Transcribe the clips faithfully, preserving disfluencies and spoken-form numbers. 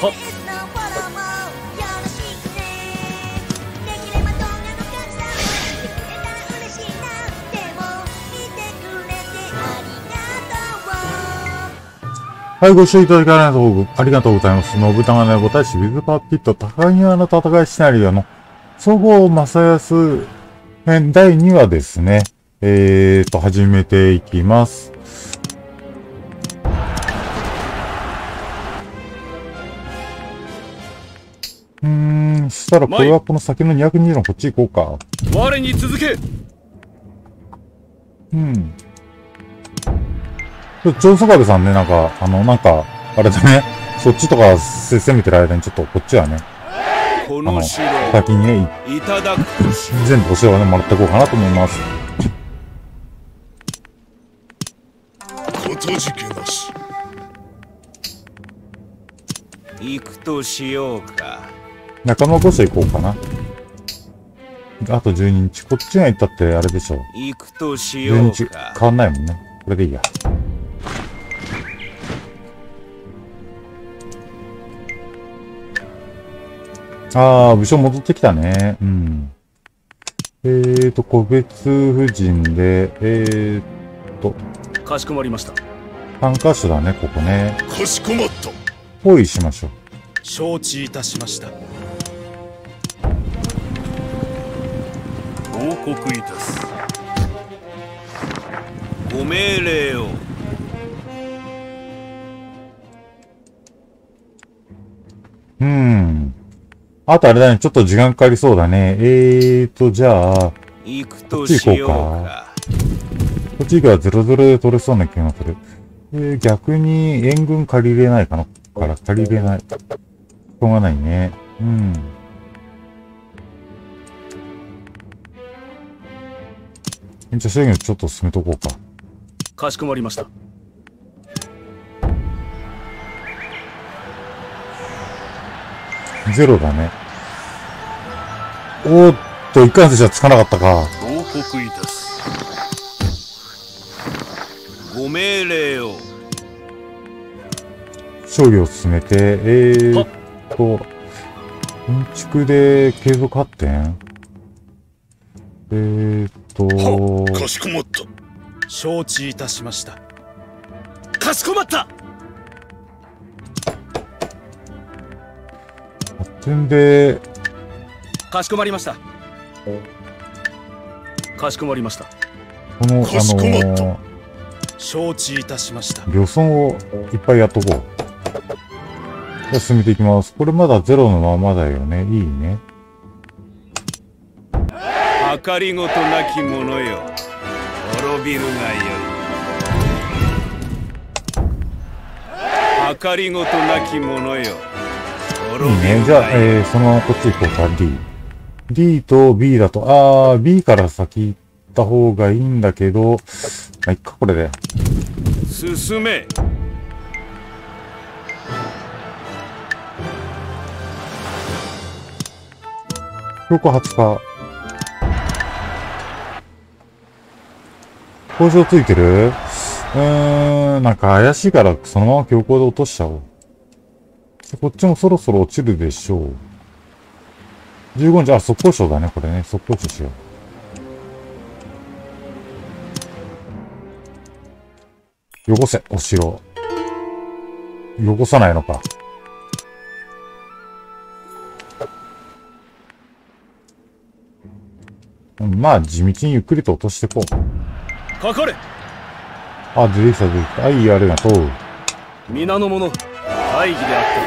はっ。 はい、ご視聴いただきありがとうありがとうございます。信長の野暮大使ウィズパーピット高庭の戦いシナリオの総合正康編だいにわですね。えーと、始めていきます。うーん、そしたらこれはこの先のにひゃくにじゅうのこっち行こうか。 我に続け。 うん。ちょ、長宗我部さんね、なんか、あの、なんか、あれだね、そっちとかせ攻めてる間にちょっとこっちはね、 この城先にね、 いただくとし全部お城をね、もらっていこうかなと思います。 ことじけなし。 行くとしようか。 仲間御所行こうかな。あとじゅうににち。こっちが行ったってあれでしょ。 行くとしじゅうににちようか。 変わんないもんね。これでいいや。ああ、武将戻ってきたね。うん。えーと、個別夫人で、えーと。 かしこまりました。 さんかしょだね、ここね。 かしこまった。 包囲しましょう。 承知いたしました。報告いたす。ご命令を。 うん。あとあれだね、ちょっと時間かかりそうだね。えーと、じゃあ、 行くことっちしよう行こうか。 か。 こっちがゼロゼロで取れそうな気がする。えー、逆に援軍借りれないかなから借りれない。しょうがないね。うん。じゃあ、制限ちょっと進めとこうか。 かしこまりました。 ゼロだね。おーっと、一貫性じゃつかなかったか。 報告いたす。ご命令を。 勝利を進めて、えーっと、建築で継続発展えーっと、 かしこまった。 承知いたしました。かしこまった。 発展で、 かしこまりました。かしこまりました。 この、あのかしこまったー、 承知いたしました。 漁村をいっぱいやっとこう。じゃあ進めていきます。これまだゼロのままだよね。いいね。 計りごとなき者よ。滅びるがよい。計りごとなき者よ。 いい滅びね。 るじゃあ、 がよい。 えー、そのままこっち行こうか。D。D と B だと、あー、B から先行った方がいいんだけど、まあ、いっか、これで。 進め。 標高はちパーセント。工場ついてる？うーん、なんか怪しいからそのまま強行で落としちゃおう。こっちもそろそろ落ちるでしょう。じゅうごにち、あ、速攻賞だね、これね。速攻賞しよう。汚せ、お城。汚さないのか。まあ、地道にゆっくりと落としていこう。 かかれ。 あ、出てきた、出てきた。はい、ありがとう。 皆の者、大義であった。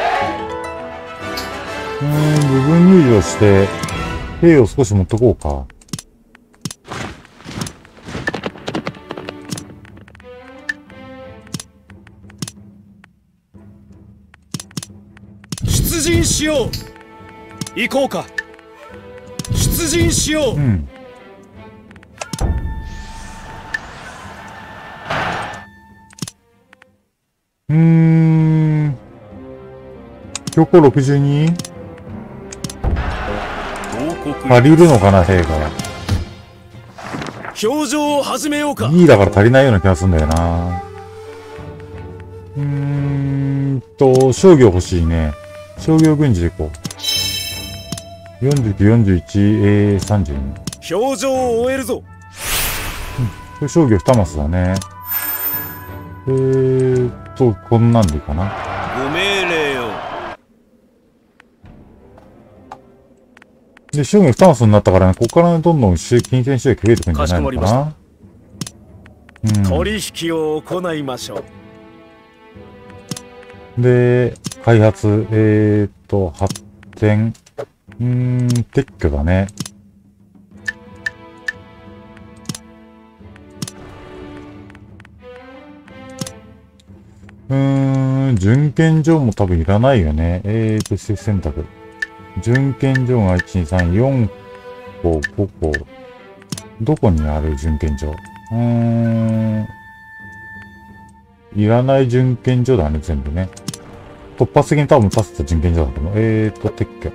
うーん、部分入場して、兵を少し持ってこうか。 出陣しよう。行こうか。出陣しよう。 うん。うーん。標高ろくじゅうに？足りるのかな、兵が。 表情を始めようか。 にだから足りないような気がするんだよな。 うーんと、商業欲しいね。商業軍事でいこう。よんじゅうきゅう、よんじゅういち、えー、さんじゅうに。 表情を終えるぞ。 これ商業にマスだね。えーっと、こんなんでいいかな。 ご命令よ。 で、商業にマスになったからね、ここからどんどん金銭収益増えてくるんじゃないのかな。うん。 取引を行いましょう。で、開発、えーっと、発展、うーん、撤去だね。うーん、準検場も多分いらないよね。えーと、施設選択。準検場がいち、に、さん、よんこ、ごこ。どこにある準検場？うーん。いらない準検場だね、全部ね。突発的に多分立てた準検場だと思う。えーと、撤去。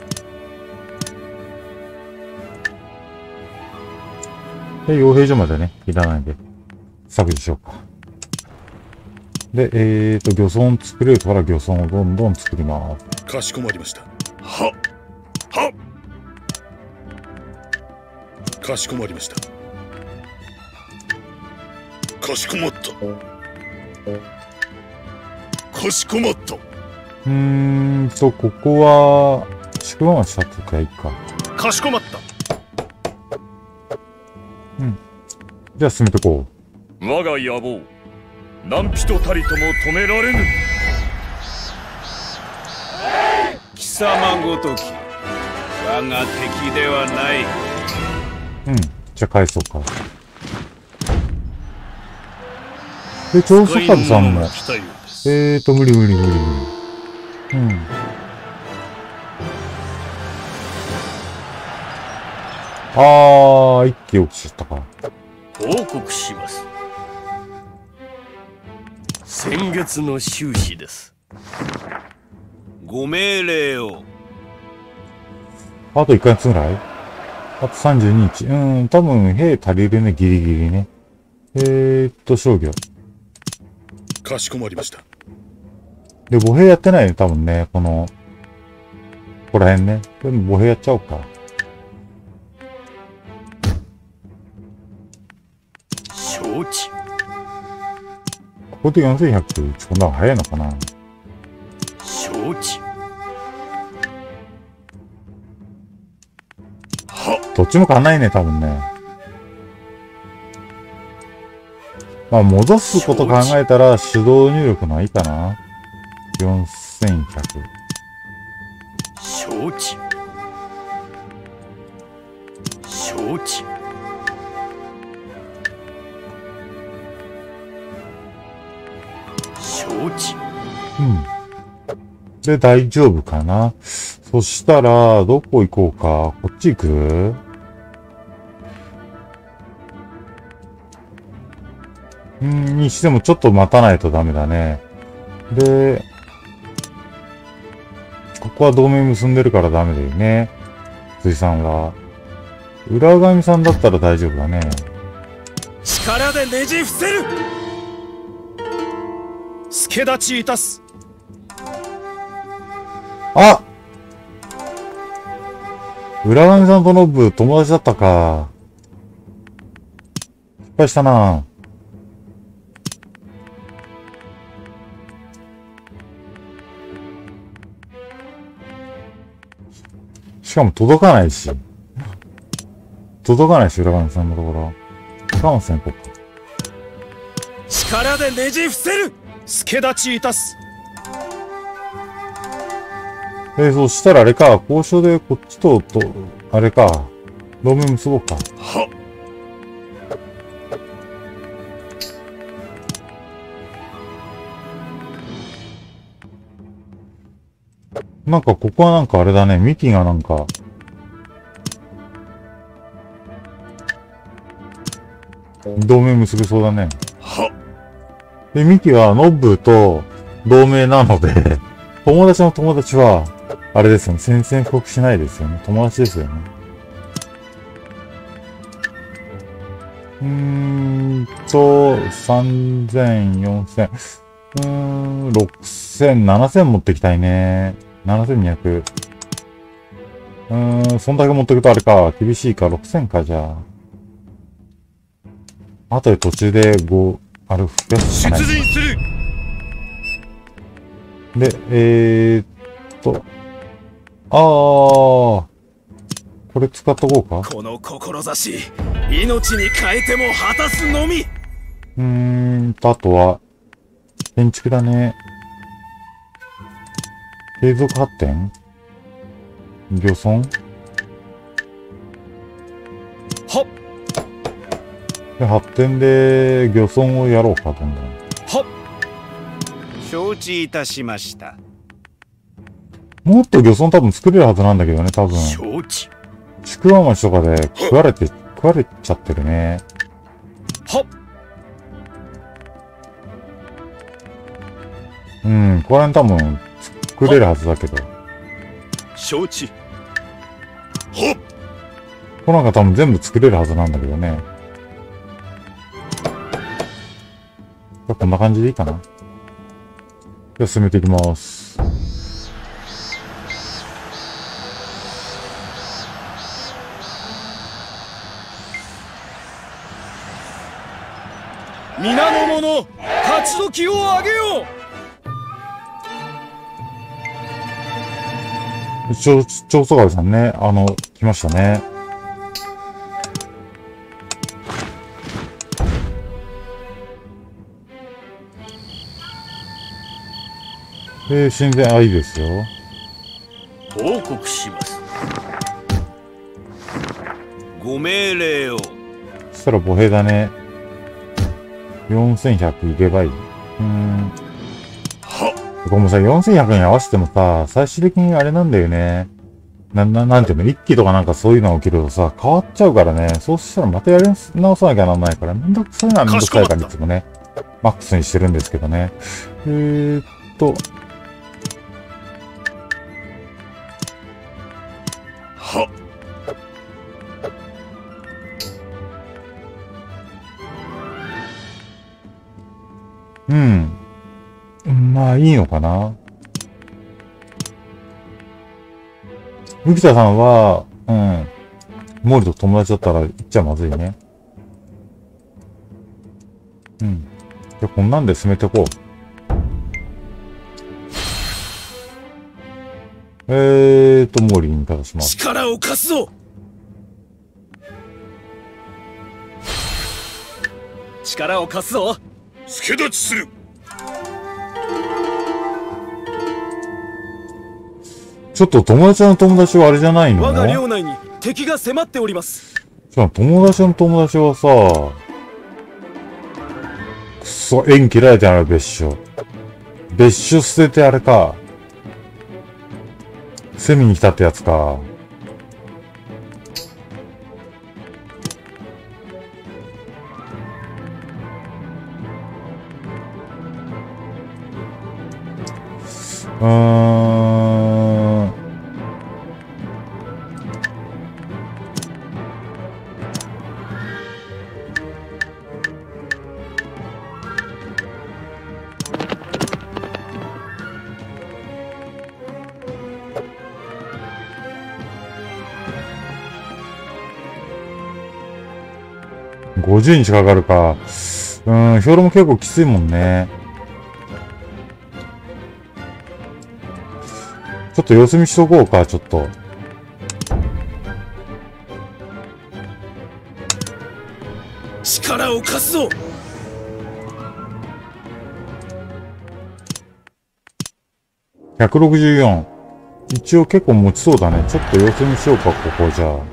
で、傭兵所までね、いらないんで、削除しようか。で、えーと、漁村作れるから漁村をどんどん作ります。 かしこまりました。ははかしこまりました。かしこまった。かしこまった。 うーんと、ここは、宿場町建てたらいいか。 かしこまった。 うん。じゃあ進めてこう。我が野望、何人たりとも止められぬ。貴様ごとき、我が敵ではない。 うん。じゃあ返そうか。で、長宗我部さんも。えーと、無理無理無理無理。うん。あー、一気落ちちゃったか。 報告します。先月の収支です。ご命令を。 あといっかげつぐらい？あとさんじゅうににち。うん、多分兵足りるね、ギリギリね。えーっと、商業。 かしこまりました。 で、歩兵やってないね、多分ね。この、ここら辺ね。でも歩兵やっちゃおうか。 承知。 ここでよんせんひゃく打ち込んだ方が早いのかな。 承知。 どっちも変わんないね、多分ね。まあ、戻すこと考えたら手動入力のはいいかな。よんせんひゃく。 承知。承知。承知。 うん。で、大丈夫かな。そしたら、どこ行こうか。こっち行く？うん、にしてもちょっと待たないとダメだね。で、ここは同盟結んでるからダメだよね。辻さんは。裏上さんだったら大丈夫だね。 力でねじ伏せる。助立ちいたす。 あ！裏上さんとノブ友達だったか。失敗したな。しかも届かないし。届かないし、裏上さんのところ。カウンセンポップ。 力でねじ伏せる。助立ちいたす。 えー、そしたらあれか、交渉でこっちと、と、あれか、同盟結ぼうか。 はなんかここはなんかあれだね、ミキがなんか、同盟結べそうだね。 はで、ミキはノブと同盟なので、友達の友達は、あれですよね、宣戦布告しないですよね。友達ですよね。うーんと、さんぜん、よんせん。 うーん、ろくせん、ななせん持ってきたいね。ななせんにひゃく。うーん、そんだけ持ってくとあれか。厳しいか。ろくせんか、じゃあ。あとで途中でご、あれ、増やすしかない。 出陣する。 で、えーっと。あー。これ使っとこうか。 この志、命に変えても果たすのみ。 うーんと、あとは、建築だね。継続発展漁村はっ。 で、発展で漁村をやろうか、どんどん。 はっ。承知いたしました。 もっと漁村多分作れるはずなんだけどね、多分。 承知。 宿場町とかで食われて、食われちゃってるね。 はっ。 うん、ここら辺多分作れるはずだけど。 承知。 はっ。 この中多分全部作れるはずなんだけどね。じゃあこんな感じでいいかな。じゃあ進めていきます。 皆の者、勝ち時を上げよう。長、長宗我部さんね、あの、来ましたね。えー、神前、あ、いいですよ。 報告します。ご命令を。 そしたら歩兵だね。よんせんひゃくいけばいい。うーん。 はっ。 これもさ、よんせんひゃくに合わせてもさ、最終的にあれなんだよね。な、な、なんていうの、一機とかなんかそういうのが起きるとさ、変わっちゃうからね。そうしたらまたやり直さなきゃならないから、めんどくさいのはめんどくさいからいつもね、マックスにしてるんですけどね。えーっと、 はっ。 うん。まあいいのかな。浮田さんは、うん。モーリと友達だったら言っちゃまずいね。うん。じゃあこんなんで進めていこう。えーと、モーリに味方します。 力を貸すぞ。力を貸すぞ。 助立ちする。 ちょっと友達の友達はあれじゃないの？ 我が領内に敵が迫っております。 しかも友達の友達はさ、くそ、縁切られてある別所。別所捨ててあれか。セミに来たってやつか。うーん。ごじゅうにちかかるか。うーん、兵糧も結構きついもんね。ちょっと様子見しとこうか、ちょっと。 力を貸すぞ。 ひゃくろくじゅうよん。一応結構持ちそうだね。ちょっと様子見しようか、ここじゃあ。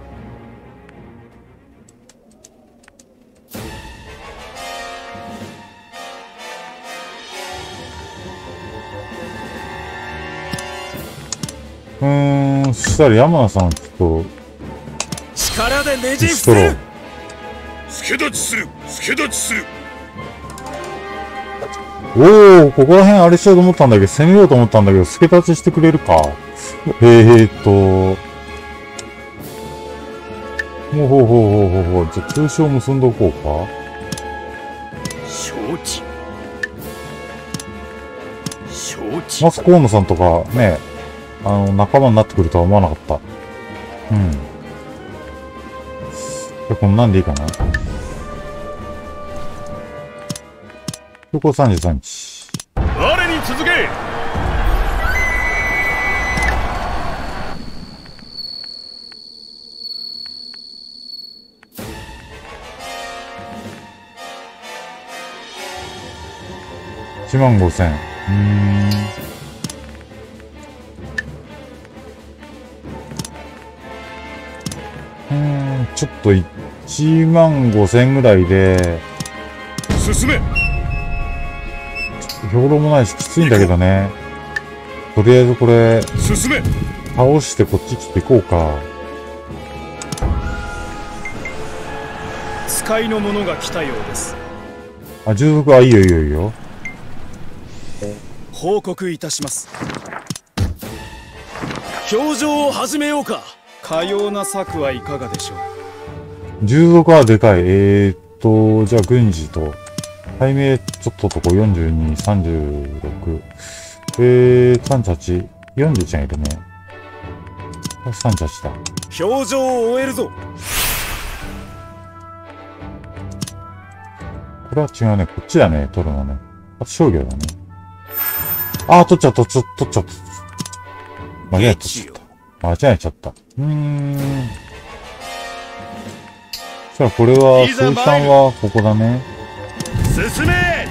うーん、そしたら山名さんちょっと、 力でねじ伏ストローせる。。 助立ちする。助立ちする。 おー、ここら辺あれしようと思ったんだけど、攻めようと思ったんだけど、助立ちしてくれるか。えーっと、ほうほうほうほうほうほう。じゃあ、通称結んでおこうか。 承知。 知。 マスコーノさんとかね、あの、仲間になってくるとは思わなかった。うん。じゃあこんなんでいいかな。標高さんじゅうさんにち。 我に続け。 いちまんごせん。うーん。うーん、ちょっといちまんごせんぐらいで、 進め。 兵糧もないしきついんだけどね。とりあえずこれ、 進め。 倒してこっち来ていこうか。 使いの者が来たようです。 あ、従属、あ、いいよいいよいいよ。 報告いたします。表情を始めようか。かような策はいかがでしょう。 従属はでかい。えーっと、じゃあ軍事と、対名ちょっととこよんじゅうに、さんじゅうろく、えー、さんじゅうはち、よんじゅういちがいるね。さんじゅうはちだ。 表情を終えるぞ。 これは違うね。こっちだね、取るのね。初商業だね。あー、取っちゃった、取っ取っちゃった。間違えちゃった。間違えちゃった。うーん。じゃあこれは、鈴木さんはここだね。 進め。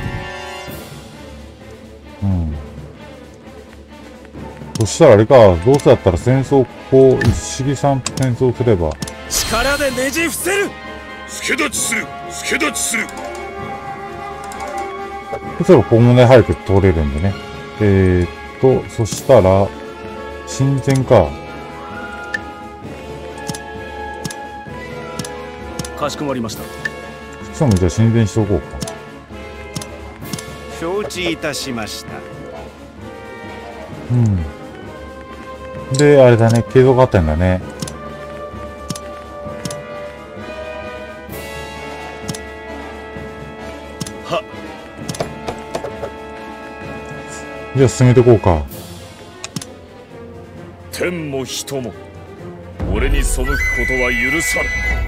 うん。そしたらあれか、どうせだったら戦争、こう、一式さんと戦争すれば。 力でねじ伏せる。 助立ちする。助立ちする。 そしたらここもね、早く通れるんでね。えーっと、そしたら、親善か。 かしこまりました。 しかもじゃあ親善しとこうか。 承知いたしました。 うん。で、あれだね、継続あったんだね。 は。 じゃあ進めていこうか。 天も人も俺に背くことは許さぬ。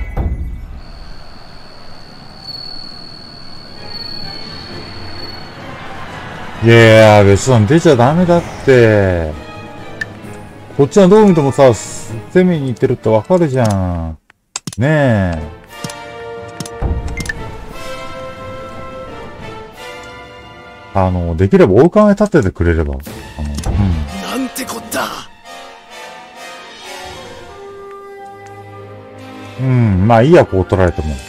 いやー、別さん出ちゃダメだって。こっちはどう見てもさ、攻めに行ってるってわかるじゃん。ねえ。あの、できれば王冠へ立ててくれれば。あの、うん。 なんてこった。 うん、まあいいや、こう取られても。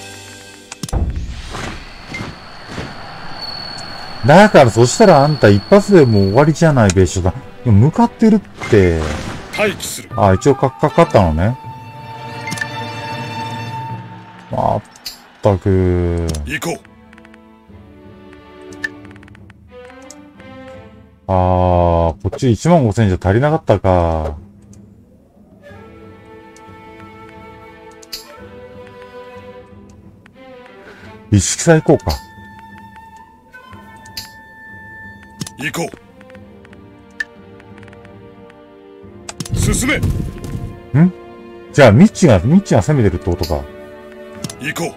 だから、そしたらあんた一発でもう終わりじゃない、別所さん。でも向かってるって。 待機する。 あ、一応か、かかったのね。まったく。 行こう。 あー、こっちいちまんごせんじゃ足りなかったか。一式さ行こうか。 行こう。進め。 んじゃあ、ミッチが、ミッチが攻めてるってことか。 行こ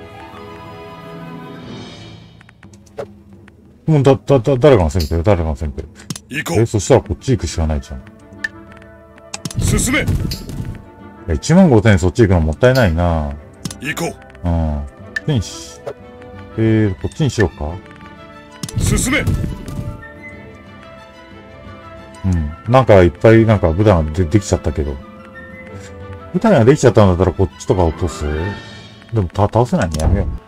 もう、だ、だ、だ、誰が攻めてる誰が攻めてるう。行こえ、そしたらこっち行くしかないじゃん。 う。進め。 いちまんごせんそっち行くのもったいないな。 行こうん。天使。えー、こっちにしようか。 う。進め。 うん。なんかいっぱいなんか舞台がでできちゃったけど。舞台ができちゃったんだったらこっちとか落とす。でもた倒せないのやめよう。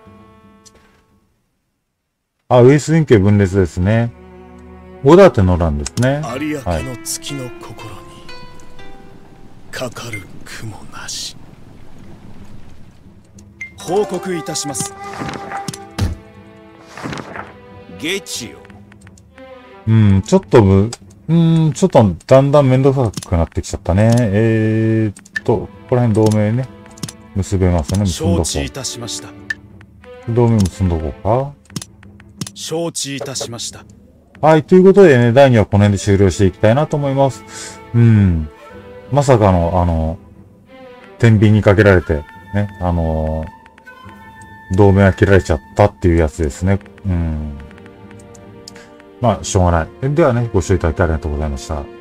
あ、ウエス連携分裂ですね。小田手の欄ですね。 有明はい。 の月の心にかかる雲なし。報告いたします。 ゲチよ。 うん、ちょっとむ、うーん、ちょっとだんだんめんどくさくなってきちゃったね。えーっと、ここら辺同盟ね。結べますね。結んどこ承知いたしました。 う。同盟結んどこうか。 承知いたしました。 はい、ということでね、だいにわこの辺で終了していきたいなと思います。うん。まさかの、あの、天秤にかけられて、ね、あのー、同盟が切られちゃったっていうやつですね。うん。まあ、しょうがない。ではね、ご視聴いただきありがとうございました。